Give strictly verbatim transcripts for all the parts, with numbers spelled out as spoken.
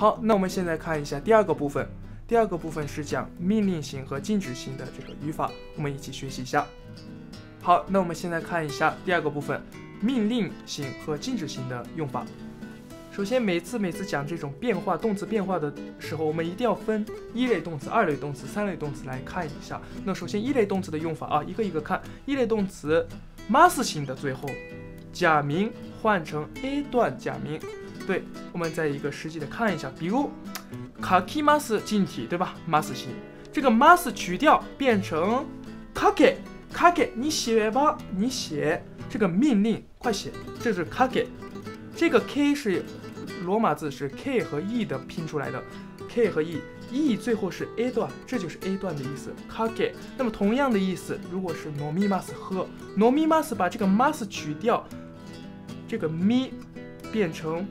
好，那我们现在看一下第二个部分。第二个部分是讲命令型和禁止型的这个语法，我们一起学习一下。好，那我们现在看一下第二个部分，命令型和禁止型的用法。首先，每次每次讲这种变化动词变化的时候，我们一定要分一类动词、二类动词、三类动词来看一下。那首先一类动词的用法啊，一个一个看。一类动词 mas 型的最后假名换成 a 段假名。对，我们再一个实际的看一下，比如書きます近体，对吧 ？mas 型，这个 mas 取掉变成書け書け，你写吧，你写这个命令，快写，这是書け。这个 k 是罗马字，是 k 和 e 的拼出来的 ，k 和 e，e 最后是 a 段，这就是 a 段的意思。書け。那么同样的意思，如果是飲みます喝，飲みます把这个 mas 取掉，这个 mi 变成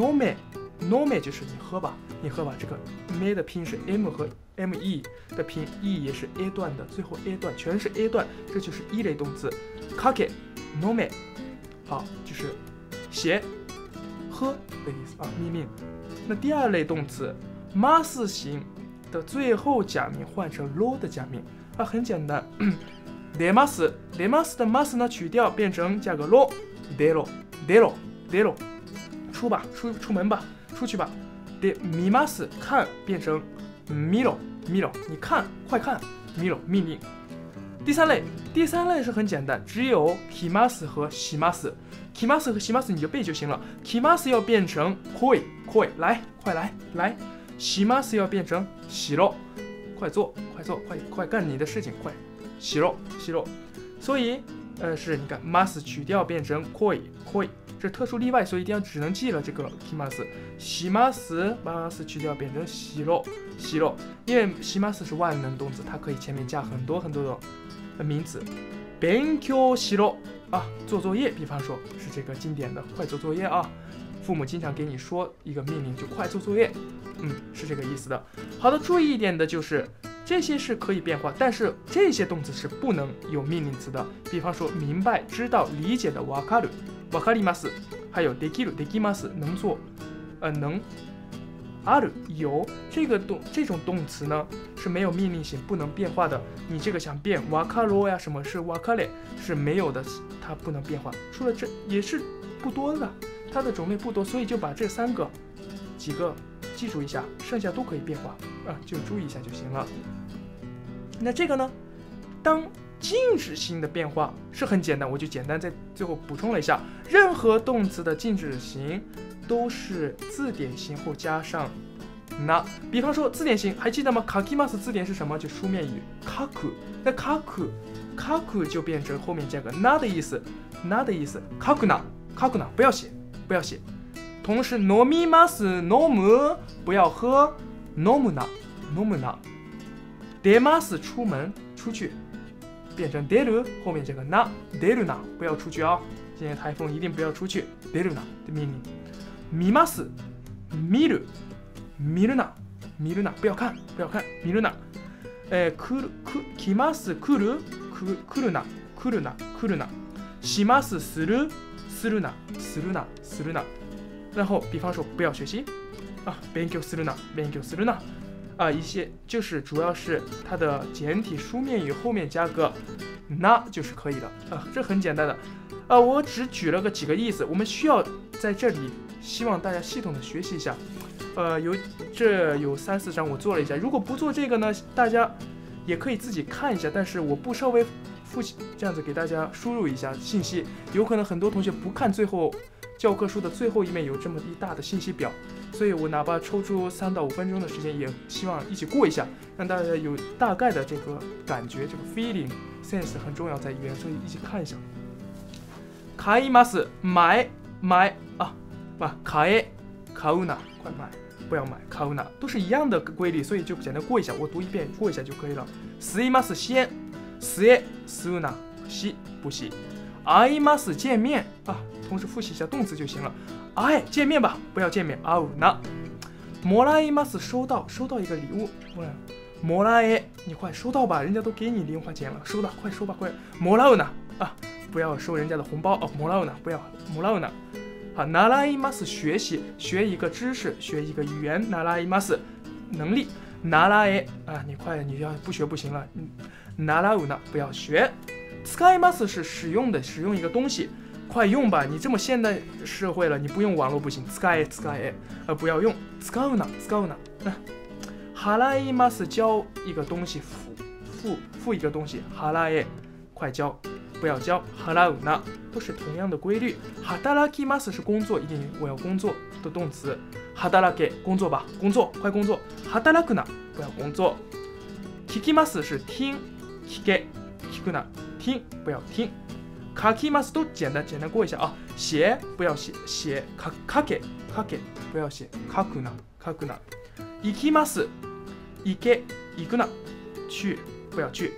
nome，nome 就是你喝吧，你喝吧。这个 me 的拼是 m 和 me 的拼 ，e 也是 a 段的，最后 a 段全是 a 段，这就是一类动词。書け、nome，好，就是写。喝的意思啊，命令。那第二类动词 mas 型的最后假名换成 lo 的假名啊，很简单。出ます出ます的 mas 呢取掉变成加个 lo， 出ろ出ろ出ろ，出吧，出出门吧，出去吧。で見ます看变成見ろ見ろ，你看，快看，見ろ命令。第三类，第三类是很简单，只有来ます和します。来ます和します你就背就行了。来ます要变成来来来，快来来。します要变成しろ，快做快做快快干你的事情，快しろしろ。所以呃是你看 mas 取掉变成来来，这特殊例外，所以一定要只能记了这个来ます。しますmas 取掉变成しろしろ，因为します是万能动词，它可以前面加很多很多的名词。勉強しろ啊，做作业，比方说是这个经典的快做作业啊，父母经常给你说一个命令就快做作业，嗯，是这个意思的。好的，注意一点的就是这些是可以变化，但是这些动词是不能有命令词的。比方说明白、知道、理解的わかる、わかります，还有できる、できます，能做，呃，能。ある有这个动这种动词呢是没有命令性，不能变化的。你这个想变わかろ呀，什么是わかれ是没有的，它不能变化。除了这也是不多的，它的种类不多，所以就把这三个几个记住一下，剩下都可以变化啊，就注意一下就行了。那这个呢，当禁止性的变化是很简单，我就简单在最后补充了一下，任何动词的禁止型都是字典型后加上那，比方说字典型，还记得吗？書きます字典是什么？就书面语書く，那書く書く就变成后面加个那的意思，那的意思書くな書くな，不要写不要写。同时飲みます飲む不要喝，飲むな飲むな。出ます出门出去，变成出る后面加个な出るな，不要出去啊！今天台风一定不要出去，出るな的命令。見ます見る見るな見るな，不要看不要看，見るな。えー、来る来ます来る来るな来るな来るな。しますするするなするなするな。然后比方说不要学习啊，勉強するな勉強するな啊，一些就是主要是它的简体书面语后面加个那就是可以了啊，这很简单的啊，我只举了个几个意思，我们需要在这里希望大家系统的学习一下。呃，有这有三四章我做了一下，如果不做这个呢，大家也可以自己看一下，但是我不稍微复习这样子给大家输入一下信息，有可能很多同学不看最后教科书的最后一面有这么一大的信息表，所以我哪怕抽出三到五分钟的时间，也希望一起过一下，让大家有大概的这个感觉，这个 feeling sense 很重要在语言，所以一起看一下。買います买买啊，把買え買うな快买，不要买買うな都是一样的规律，所以就简单过一下，我读一遍过一下就可以了。吸います先吸え吸うな吸不吸。会います见面啊，同时复习一下动词就行了。会见面吧，不要见面。会うな。もらいます收到，收到一个礼物。もらえ，你快收到吧，人家都给你零花钱了，收到，快收吧，快。もらうな啊，不要收人家的红包哦。もらうな，不要。もらうな。 好，習います学习，学一个知识，学一个语言，習います能力，習え啊，你快，你要不学不行了。習う呢，不要学。使います是使用的，使用一个东西，快用吧！你这么现代社会了，你不用网络不行。使え使え，呃，不要用。使うな使うな。払います交一个东西，付付付一个东西，払え快交，不要交。払うな都是同样的规律。働きます是工作，一定我要工作的动词。働け工作吧，工作快工作。働くな不要工作。聞きます是听，聞け聞くな。听不要听，書きます都简单简单过一下啊。写不要写写，か書け書け不要写，書くな書くな。行きます行け行くな，去不要去。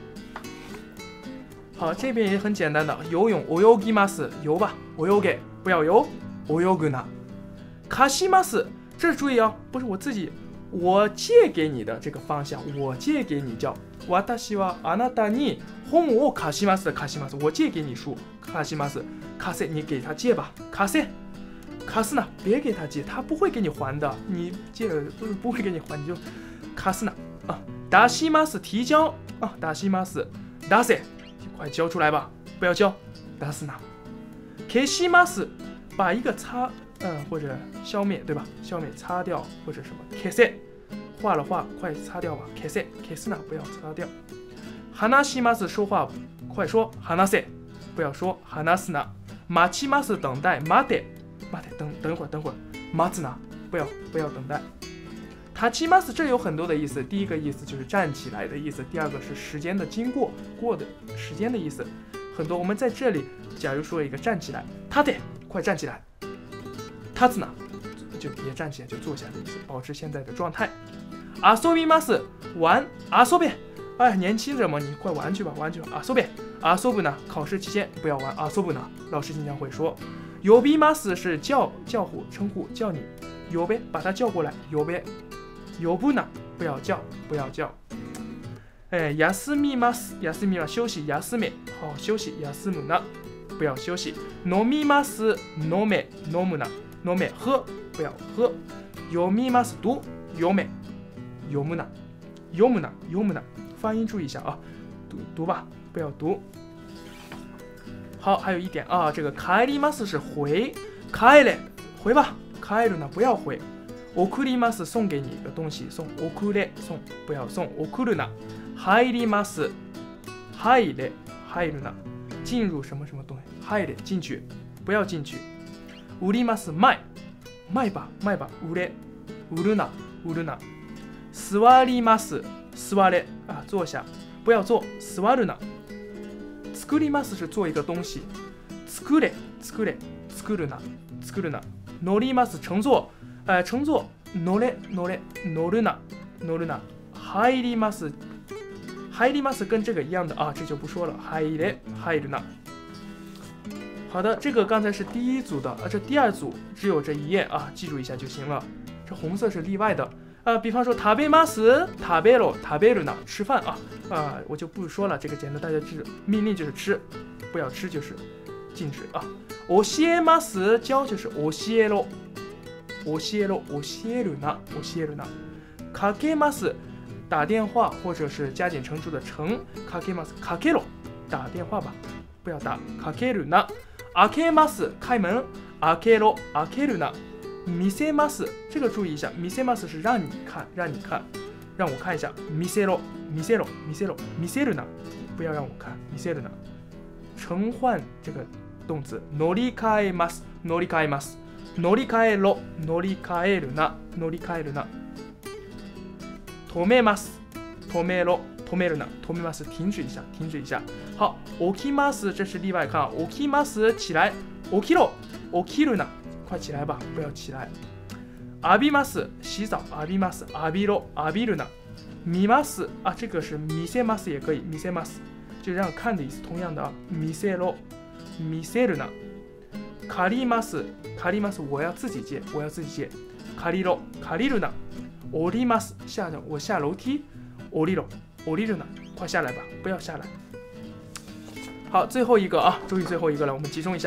好，这边也很简单的，游泳泳ぎます游吧，泳げ不要游，泳ぐな。貸します这注意啊，不是我自己。我借给你的这个方向，我借给你叫私はあなたに本を貸します的貸します，我借给你书，貸します，貸せ你给他借吧，貸せ，貸すな别给他借，他不会给你还的，你借了不是不会给你还，你就貸すな啊，出します提交啊，出します出せ，快交出来吧，不要交，出すな，消します把一个擦。嗯，或者消灭，对吧？消灭、擦掉，或者什么？消せ，画了画，快擦掉吧。消せ、消すな，不要擦掉。話します说话，快说。話せ，不要说。話すな。待ちます等待。待て、待て，等等会儿，等会儿。待つな，不要不要等待。立ちます这有很多的意思，第一个意思就是站起来的意思，第二个是时间的经过过的时间的意思，很多。我们在这里，假如说一个站起来，立て，快站起来。立つな就别站起来，就坐下的意思，保持现在的状态。遊びます玩，遊べ，哎，年轻人嘛，你快玩去吧，玩去吧。遊べ，遊ぶな考试期间不要玩。遊ぶな老师经常会说。呼びます是叫叫呼称呼叫你，呼べ把他叫过来，呼べ。呼ぶな不要叫不要叫。哎，休みます休みは休息，休め好休息，休むな不要休息。飲みます飲め飲むな。飲め喝不要喝，読みます读読め読むな読むな読むな，发音注意一下啊，读读吧，不要读。好，还有一点啊，这个帰ります是回，帰れ回吧，帰る呢不要回。送ります送给你一个东西，送送れ送不要送，送るな。入ります入れ入るな，进入什么什么东西，入れ进去不要进去。売ります卖卖吧卖吧売れ売るな売るな。座ります座れ啊坐下不要坐，座るな。作ります是做一个东西，作れ作れ作るな作るな。乗ります乘坐，呃乘坐乗れ乗れ乗るな乗るな。入ります入ります跟这个一样的啊，这就不说了。入れ入るな。好的，这个刚才是第一组的，啊，这第二组只有这一页啊，记住一下就行了。这红色是例外的，啊，比方说食べます食べろ食べるな吃饭啊，啊，我就不说了，这个简单大家记住，命令就是吃，不要吃就是禁止啊。教えます教就是教えろ教えろ教えるな教えるな。かけます打电话或者是加减乘除的乘，かけますかけろ打电话吧，不要打。かけるな。開けます开门，開けろ開けるな。見せます这个注意一下，見せます是让你看让你看让我看一下。見せろ見せろ見せろ見せるな不要让我看見せるな。乘换这个动词乗り換えます乗り換えます乗り換えろ乗り換えるな乗り換えるな。止めます止めろ止めるな止めます停止一下停止一下。好，起きます这是例外，看啊，起きます起来，起きろ起きるな快起来吧，不要起来。浴びます洗澡，浴びます浴びろ浴びるな。見ます啊，这个是見せます也可以，見せます就让看的意思，同样的啊，見せろ見せるな。借ります借ります我要自己借我要自己借。借りろ借りるな。降ります下着我下楼梯，降りろ降りるな快下来吧，不要下来。好，最后一个啊，注意最后一个了，我们集中一下。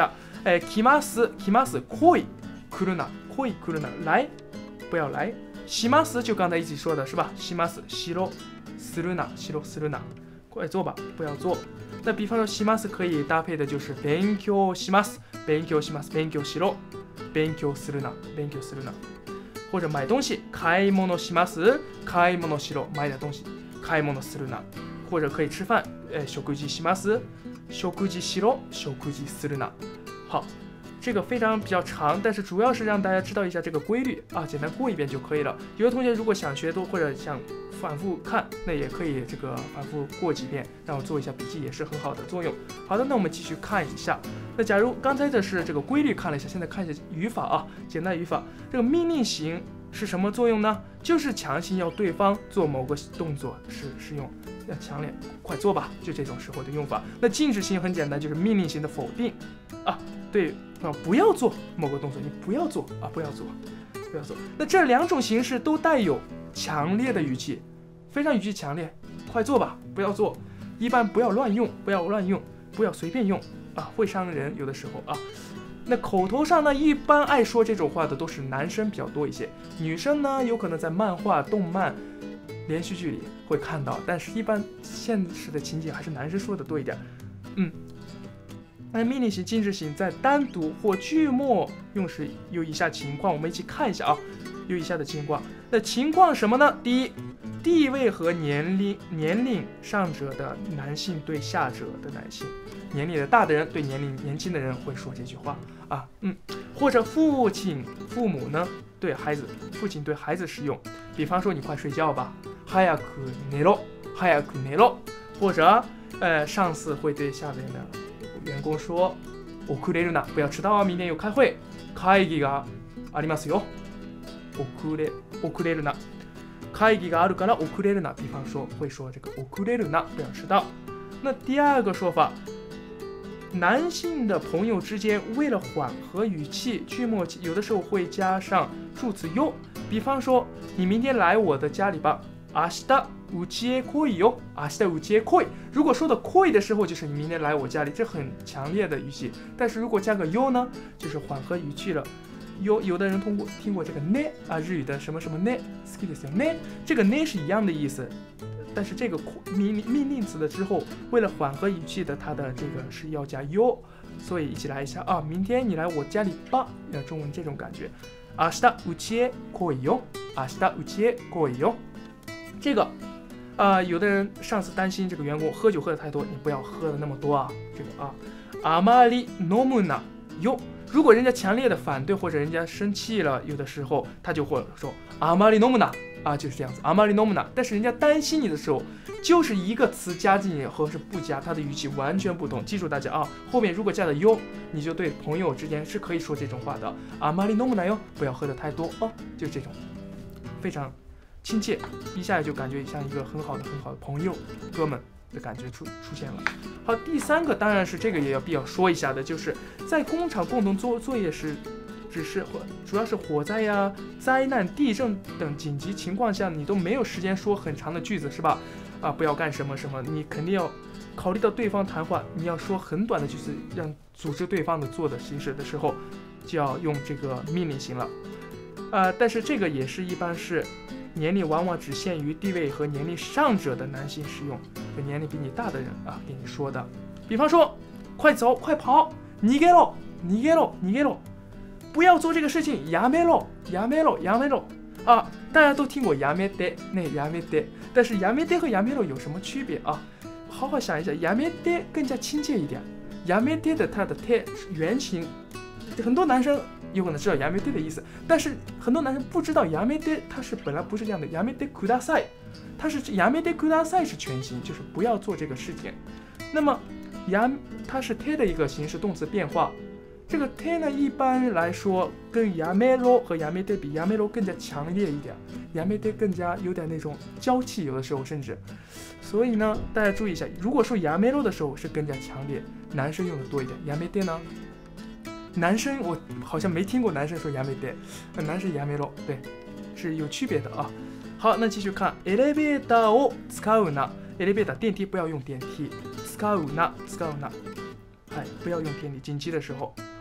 哎，来ます来ます来来るな来来るな来不要来。します就刚才一起说的是吧？しますしろするなしろするな，快做吧，不要做。那比方说します可以搭配的就是勉強します勉強します勉強しろ勉強するな勉強するな。或者买东西買い物します買い物しろ买点东西買い物するな。或者可以吃饭，呃，食事します食事しろ食事するな。好。这个非常比较长，但是主要是让大家知道一下这个规律啊，简单过一遍就可以了。有的同学如果想学多或者想反复看，那也可以这个反复过几遍，让我做一下笔记也是很好的作用。好的，那我们继续看一下。那假如刚才的是这个规律看了一下，现在看一下语法啊，简单语法。这个命令型是什么作用呢？就是强行要对方做某个动作是使用，要强烈快做吧，就这种时候的用法。那禁止型很简单，就是命令型的否定啊，对。啊，不要做某个动作，你不要做啊，不要做，不要做。那这两种形式都带有强烈的语气，非常语气强烈，快做吧，不要做。一般不要乱用，不要乱用，不要随便用啊，会伤人。有的时候啊，那口头上呢，一般爱说这种话的都是男生比较多一些，女生呢有可能在漫画、动漫、连续剧里会看到，但是一般现实的情景还是男生说的多一点。嗯。那命令型、禁止型在单独或句末用时有以下情况，我们一起看一下啊，有以下的情况。那情况什么呢？第一，地位和年龄年龄上者的男性对下者的男性，年龄的大的人对年龄年轻的人会说这句话啊，嗯，或者父亲、父母呢对孩子，父亲对孩子使用，比方说你快睡觉吧，早く寝ろ、早く寝ろ，或者呃上司会对下边的员工说遅れるな，不要迟到啊，明天有开会，会議がありますよ。遅れ遅れるな，会議があるから遅れるな。比方说会说这个遅れるな，不要迟到。那第二个说法，男性的朋友之间为了缓和语气，句末有的时候会加上助词よ。比方说你明天来我的家里吧，明日うちへ来いよ，明日うちへ来い。如果说的来い的时候，就是你明天来我家里，这很强烈的语气。但是如果加个よ呢，就是缓和语气了。有有的人通过听过这个ね啊，日语的什么什么ね，好きですよね，这个ね是一样的意思。但是这个命命令词的之后，为了缓和语气的，它的这个是要加よ，所以一起来一下啊，明天你来我家里吧，要中文这种感觉。明日うちへ来いよ，明日うちへ来いよ。这个。啊、呃，有的人上司担心这个员工喝酒喝的太多，你不要喝的那么多啊。这个啊，あまり飲むなよ。如果人家强烈的反对或者人家生气了，有的时候他就会说あまり飲むな啊，就是这样子。あまり飲むな。但是人家担心你的时候，就是一个词加进去和是不加，它的语气完全不同。记住大家啊，后面如果加了よ，你就对朋友之间是可以说这种话的。あまり飲むなよ，不要喝的太多哦，就是这种，非常。亲切，一下就感觉像一个很好的很好的朋友哥们的感觉出出现了。好，第三个当然是这个也要必要说一下的，就是在工厂共同做作业时，只是主要是火灾呀、灾难、地震等紧急情况下，你都没有时间说很长的句子，是吧？啊，不要干什么什么，你肯定要考虑到对方谈话，你要说很短的句子，让组织对方的做的形式的时候，就要用这个命令型了。啊，但是这个也是一般是。年龄往往只限于地位和年龄上者的男性使用，和年龄比你大的人啊给你说的。比方说，快走，快跑，逃げろ，逃げろ，逃げろ，不要做这个事情，やめろ，やめろ，やめろ啊！大家都听过やめて，那やめて，但是やめて和やめろ有什么区别啊？好好想一下，やめて更加亲切一点，やめて的它的て原型，很多男生。有可能知道やめて的意思，但是很多男生不知道やめて它是本来不是这样的，やめてください，它是やめてください是全形，就是不要做这个事情。那么や它是て的一个形式动词变化，这个て呢一般来说跟やめろ和やめて比，やめろ更加強烈一点，やめて更加有点那种娇气，有的时候甚至。所以呢，大家注意一下，如果说やめろ的时候是更加强烈，男生用的多一点，やめて呢？男生我好像没听过男生说やめて，男生やめろ，对，是有区别的啊。好，那继续看エレベーターを使うな。エレベーター电梯不要用电梯，使うな使うな，哎，不要用电梯，紧急的时候。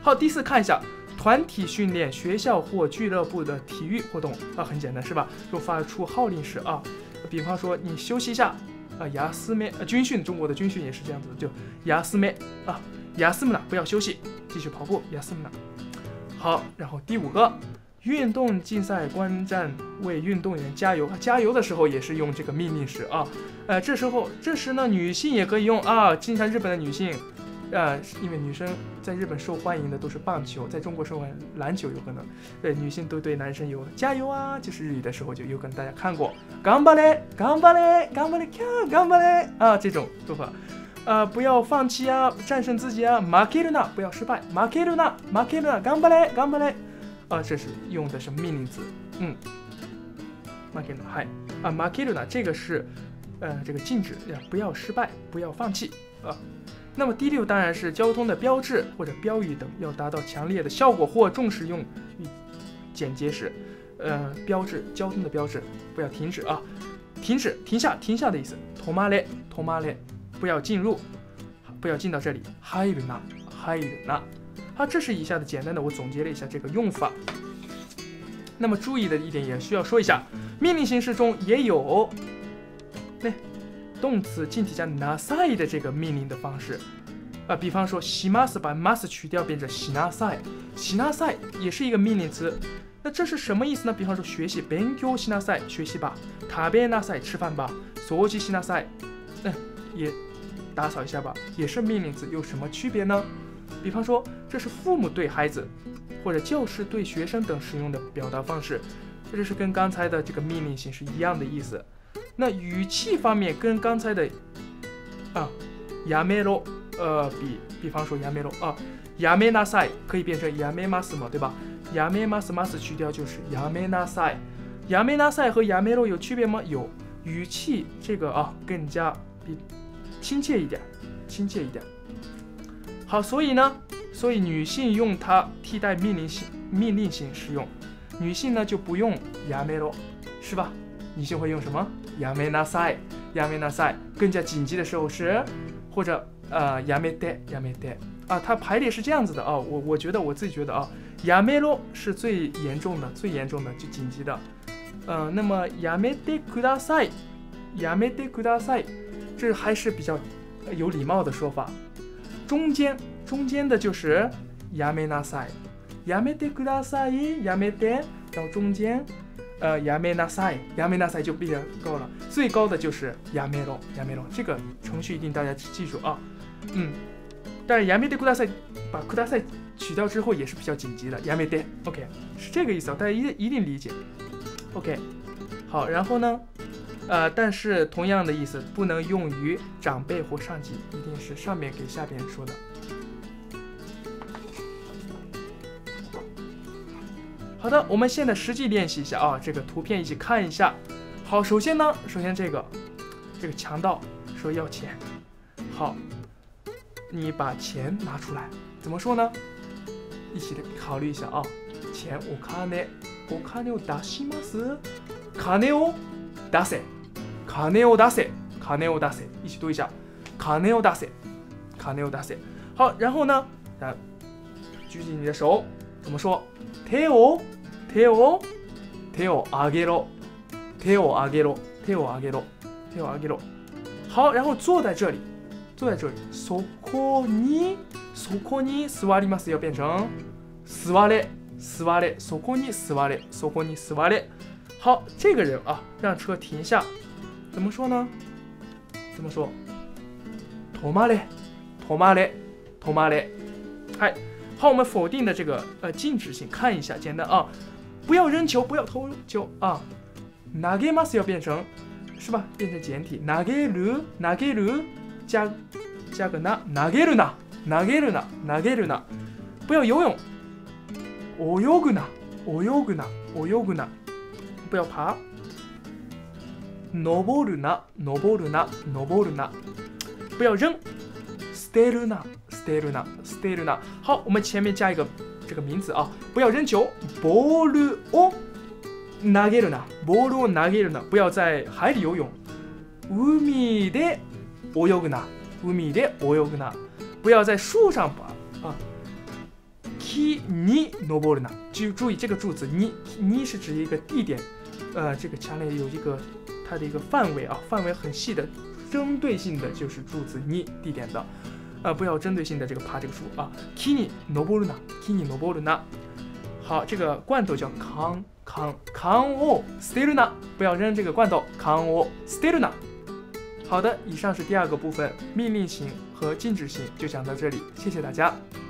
好，第四看一下团体训练、学校或俱乐部的体育活动啊，很简单是吧？就发出号令时啊，比方说你休息一下啊，雅思梅啊，军训，中国的军训也是这样子的，就雅思梅啊，雅思姆呢不要休息，继续跑步，雅思姆呢。好，然后第五个。运动竞赛观战，为运动员加油。加油的时候也是用这个命令时啊。呃，这时候这时呢，女性也可以用啊。经常日本的女性，呃，因为女生在日本受欢迎的都是棒球，在中国受欢迎篮球有可能。对，女性都对男生有加油啊，就是日语的时候就有可能大家看过，頑張れ，頑張れ，頑張れ，頑張れ啊，这种做法。呃，不要放弃啊，战胜自己啊，負けるな，不要失败，負けるな，負けるな，頑張れ，頑張れ。啊，这是用的是命令词，嗯，負けるな，はい啊，負けるな这个是，呃，这个禁止，不要失败，不要放弃啊。那么第六当然是交通的标志或者标语等要达到强烈的效果或重视用于简洁时，呃，标志交通的标志不要停止啊，停止停下停下的意思，止まれ止まれ，不要进入，不要进到这里，入るな入るな。好，这是以下的简单的，我总结了一下这个用法。那么注意的一点也需要说一下，命令形式中也有那动词近体加なさい的这个命令的方式啊，比方说します把ます取掉变成しなさい，しなさい也是一个命令词。那这是什么意思呢？比方说学习勉強しなさい，学习吧；食べなさい，吃饭吧；掃除しなさい，嗯，也打扫一下吧，也是命令词，有什么区别呢？比方说，这是父母对孩子，或者教师对学生等使用的表达方式，这是跟刚才的这个命令形是一样的意思。那语气方面跟刚才的啊，やめろ，呃，比比方说やめろ啊，やめなさい可以变成やめます嘛，对吧？やめますます去掉就是やめなさい。やめなさい和やめろ有区别吗？有，语气这个啊更加比亲切一点，亲切一点。好，所以呢，所以女性用它替代命令性命令性使用，女性呢就不用やめろ，是吧？女性会用什么？やめなさい，やめなさい。更加紧急的时候是，或者呃やめて，やめて啊，它排列是这样子的啊。我我觉得我自己觉得啊，やめろ是最严重的，最严重的就紧急的。嗯、呃，那么やめてください，やめてください，这还是比较有礼貌的说法。中间中间的就是やめなさい，やめてください，やめて到中间，呃やめなさい，やめなさい就比较高了，最高的就是やめろ，やめろ，这个程序一定大家记住啊，嗯，但是やめてください把ください取掉之后也是比较紧急的，やめて ，OK 是这个意思啊，大家一一定理解 ，OK， 好，然后呢？呃，但是同样的意思不能用于长辈或上级，一定是上面给下边说的。好的，我们现在实际练习一下啊，这个图片一起看一下。好，首先呢，首先这个这个强盗说要钱，好，你把钱拿出来，怎么说呢？一起考虑一下啊，钱，お金、お金を出します。金を出せ。金を出せ，金を出せ，一起读一下，金を出せ，金を出せ。好，然后呢，啊，举起你的手，怎么说？手を、手を、手を上げろ，手を上げろ，手を上げろ，手を上げろ。好，然后坐在这里，坐在这里，そこに、そこに座ります要变成座れ、座れ、そこに座れ、そこに座れ。好，这个人啊，让车停下。怎么说呢？怎么说？止まれ、止まれ、止まれ。嗨，好，我们否定的这个呃禁止性看一下，简单啊，不要扔球，不要投球啊。投げます要变成是吧？变成简体，投げる、投げる加加个な、投げるな、投げるな、投げるな。不要游泳，泳ぐな、泳ぐな、泳ぐな。不要爬。登るな、登るな、登るな，不要扔。捨てるな、捨てるな、捨てるな。好，我们前面加一个这个名词啊，不要扔球。ボールを投げるな、ボールを投げるな，不要在海里游泳。海で泳ぐな、海で泳ぐな，不要在树上爬啊。 木に登るな。注注意这个助词に，に是指一个地点，呃，这个强烈有一个它的一个范围啊，范围很细的，针对性的就是助词に地点的，呃，不要针对性的这个爬这个树啊。木に登るな，木に登るな。好，这个罐头叫缶缶缶を捨てるな，不要扔这个罐头，缶を捨てるな。好的，以上是第二个部分，命令型和禁止型就讲到这里，谢谢大家。